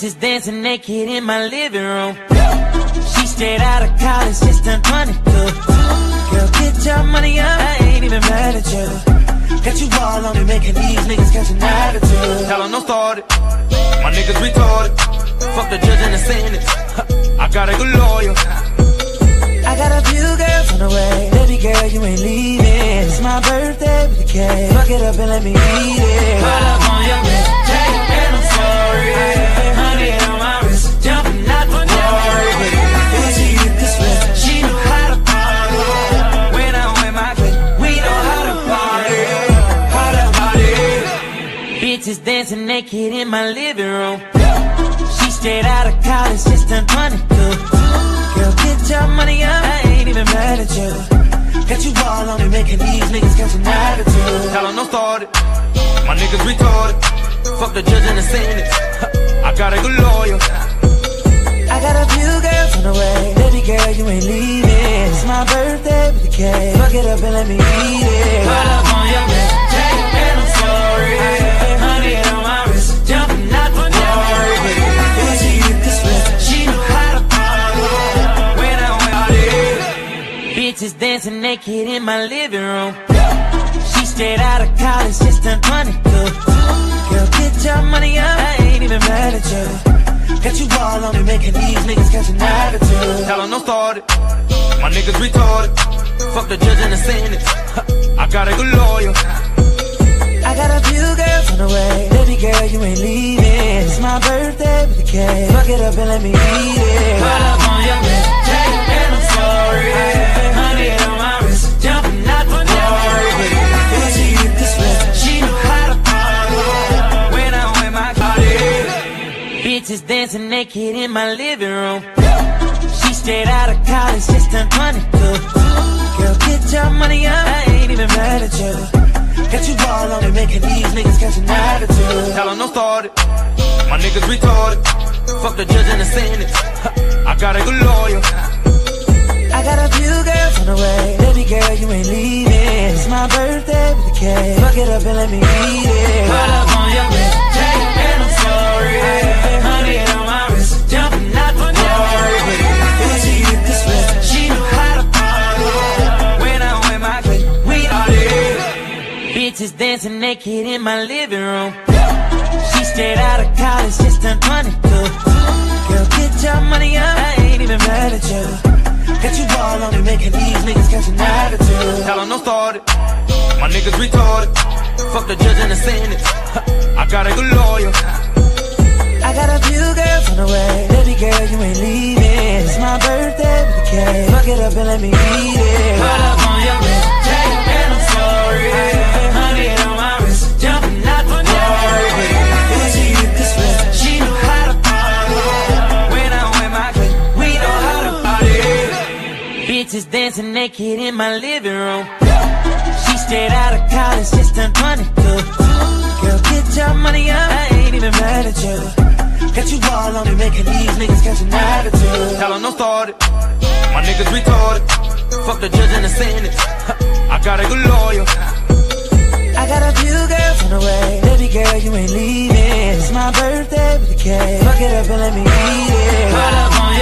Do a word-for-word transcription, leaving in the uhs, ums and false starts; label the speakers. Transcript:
Speaker 1: Bitches dancing naked in my living room. She straight out of college, just turned twenty-two. Girl, get your money up, I ain't even mad at you. Got you all on me, making these niggas catch an attitude.
Speaker 2: Tell 'em don't start it, my niggas retarded. Fuck the judge and the sentence, I got a good lawyer.
Speaker 1: I got a few girls on the way, baby girl, you ain't leaving. It's my birthday with the cake, fuck it up and let me eat it. Pull up on your wrist, take and I'm sorry. Honey on my wrist, jumping out the door. When she hit the switch, she knew how to party. When I'm with my clique, we know how to party. How to party. Bitches dancing naked in my living room. She straight out of college, just turned twenty-two. Girl, get your money up, I ain't even mad at you. Got you all on me, making these niggas catch an attitude.
Speaker 2: Tell 'em don't start it, my niggas retarded. Fuck the judge and the sentence, I got a good lawyer.
Speaker 1: I got a few girls on the way, baby girl, you ain't leaving. It's my birthday with the cake, fuck it up and let me eat it. Pull up on your wrist, take and I'm sorry. Honey on my wrist, jumping out the door. When she hit the switch, she knew how to party. When I went out there, bitches dancing naked in my living room. She straight out of college, just turned twenty-two. Girl, get your money up, I ain't even mad at you. Got you all on me, making these niggas catch an attitude.
Speaker 2: Tell 'em don't start it, my niggas retarded. Fuck the judge and the sentence, I got a good lawyer.
Speaker 1: I got a few girls on the way, baby girl, you ain't leaving. It's my birthday with the cake, fuck it up and let me eat it. Pull up on your wrist, take and I'm sorry. Honey on my wrist, jumping out the door. When she hit the switch, she knew how to party. When I'm with my clique, bitches dancing naked in my living room. She straight out of college, just turned twenty-two. Girl, get your money up, I ain't even mad at you. Got you all on me, making these niggas catch an attitude.
Speaker 2: Tell 'em don't start it, my niggas retarded. Fuck the judge and the sentence, I got a good lawyer.
Speaker 1: I got a few girls on the way, baby girl, you ain't leaving. It's my birthday with the cake, fuck it up and let me eat it. Pull up on your wrist, take and I'm sorry. Honey on my wrist, jumping out the door. When she hit the switch, she knew how to party. When I'm with my clique, we party. Bitches dancing naked in my living room. She straight out of college, just turned twenty-two. Girl, get your money up, I ain't even mad at you. Got you all on me, making these niggas catch an attitude.
Speaker 2: Tell 'em don't start it, my niggas retarded. Fuck the judge and the sentence, I got a good lawyer.
Speaker 1: I got a few girls on the way, baby girl, you ain't leaving. It's my birthday with the cake, fuck it up and let me eat it. Pull up on your wrist, take and I'm sorry. Honey on my wrist, jumping out the door. When she hit the switch, she knew how to party. When I'm with my clique, we know how to party. Bitches dancing naked in my living room. She straight out of college, just turned twenty-two. Girl, get your money up, I ain't even mad at you. Got you all on me, making these niggas catch an attitude.
Speaker 2: Tell 'em don't start it, my niggas retarded. Fuck the judge and the sentence, I got a good lawyer.
Speaker 1: I got a few girls on the way, baby girl, you ain't leaving. It's my birthday with the cake, fuck it up and let me eat it. Pull up on